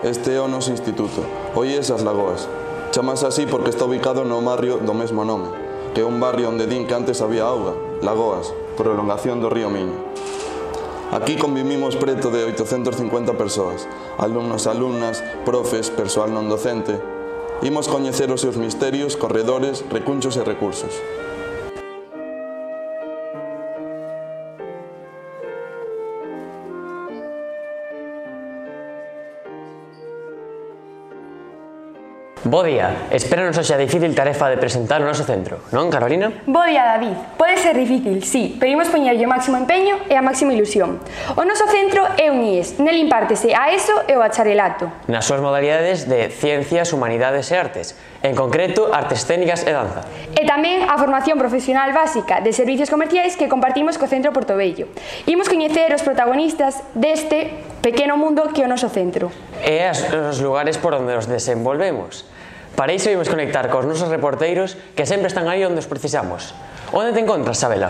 Este é o noso instituto, o IES As Lagoas. Chamase así porque está ubicado no barrio do mesmo nome, que é un barrio onde din que antes había auga, Lagoas, prolongación do río Miño. Aquí convivimos preto de 850 persoas, alumnos, alumnas, profes, persoal non docente. Imos coñecer os seus misterios, corredores, recunchos e recursos. Bo día, espéranos hoxe a difícil tarefa de presentar o noso centro, non, Carolina? Bo día, David. Pode ser difícil, sí, pero imos poñerlle o máximo empeño e a máxima ilusión. O noso centro é un IES, nel impártese a ESO e o bacharelato. Nas súas modalidades de Ciencias, Humanidades e Artes, en concreto Artes Técnicas e Danza. E tamén a formación profesional básica de servicios comerciais que compartimos co Centro Portobello. Imos coñecer os protagonistas deste pequeno mundo que é o noso centro. E os lugares por onde os desenvolvemos. Para iso imos conectar cos nosos reporteiros que sempre están aí onde os precisamos. Onde te encontras, Sabela?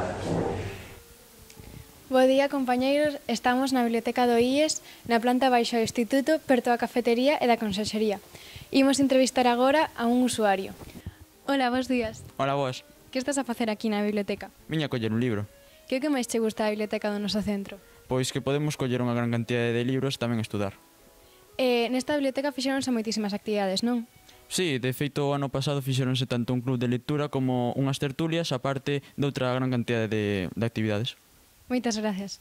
Bo día, compañeiros. Estamos na biblioteca do IES, na planta baixo do instituto, perto da cafetería e da conserxería. Imos entrevistar agora a un usuario. Hola, bos días. Hola, vos. Que estás a facer aquí na biblioteca? Viña a coller un libro. Que é o que máis che gusta da biblioteca do noso centro? Pois que podemos coller unha gran cantidade de libros e tamén estudar. Nesta biblioteca fixeronse moitísimas actividades, non? Sí, de feito, o ano pasado fixeronse tanto un club de lectura como unhas tertulias, aparte de outra gran cantidade de actividades. Moitas gracias.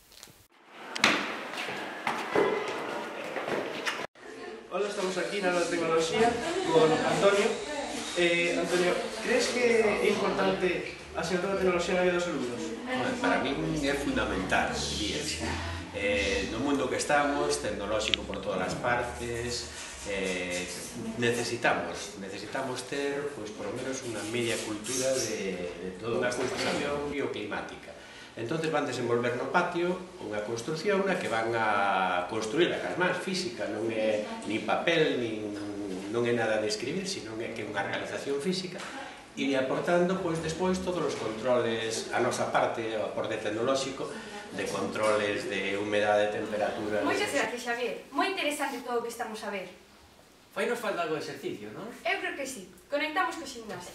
Hola, estamos aquí na Nova Tecnoloxía con Antonio. Antonio, crees que é importante asentar a tecnoloxía na vida dos alumnos? Para min é fundamental, diría. No mundo que estamos, tecnolóxico por todas as partes, necesitamos ter, pois, por lo menos unha media cultura de toda unha construcción bioclimática. Entonces van desenvolver no patio unha construcción na que van a construir a cas mans física, non é nin papel, non é nada de escribir, sino que é unha realización física, e aportando, pois, despois todos os controles, a nosa parte, o aporte tecnolóxico, de controles de humedade, temperatura... Moitas gracias, Xavier. Moi interesante todo o que estamos a ver. Fai nos falta algo de exercicio, non? Eu creo que sí. Conectamos co gimnasio.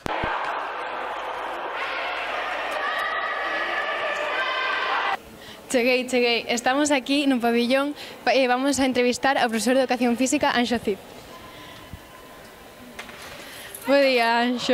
Cheguei. Estamos aquí no pabillón e vamos a entrevistar ao profesor de Educación Física, Anxo Cid. Bo día, Anxo.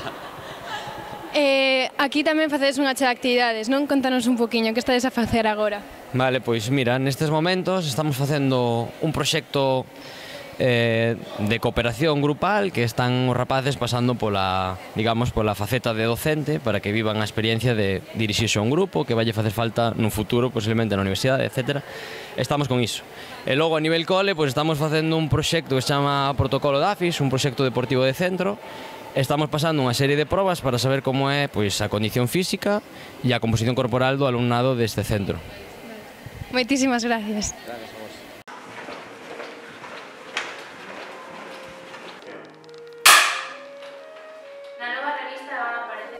Aquí tamén facedes unha chea de actividades, non? Contanos un poquinho, que estades a facer agora? Vale, pois mira, nestes momentos estamos facendo un proxecto de cooperación grupal que están os rapaces pasando pola, digamos, pola faceta de docente para que vivan a experiencia de dirixirse a un grupo que valle facer falta nun futuro, posiblemente na universidade, etc. Estamos con iso. E logo a nivel cole, pois estamos facendo un proxecto que se chama Protocolo DAFIS, un proxecto deportivo de centro. Estamos pasando unha serie de probas para saber como é, pois, a condición física e a composición corporal do alumnado deste centro. Moitísimas gracias. Na nova revista van a aparecer...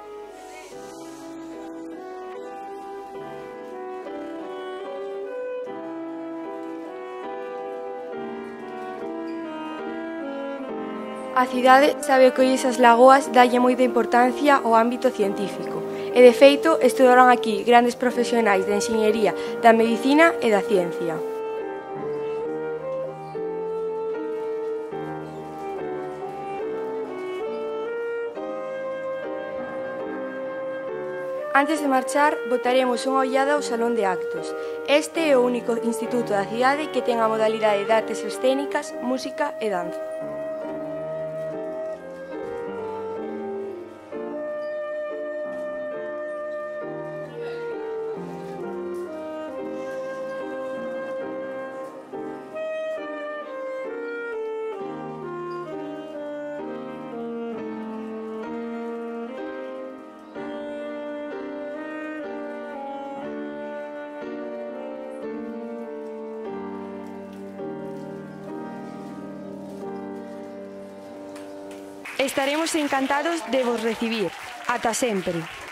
A cidade sabe que hoxe as lagoas dalle moita importancia ao ámbito científico e, de feito, estudaron aquí grandes profesionais da enxeñería, da medicina e da ciencia. Antes de marchar, botaremos unha ollada ao Salón de Actos. Este é o único instituto da cidade que ten a modalidade de artes escénicas, música e danza. Estaremos encantados de vos recibir. Ata sempre.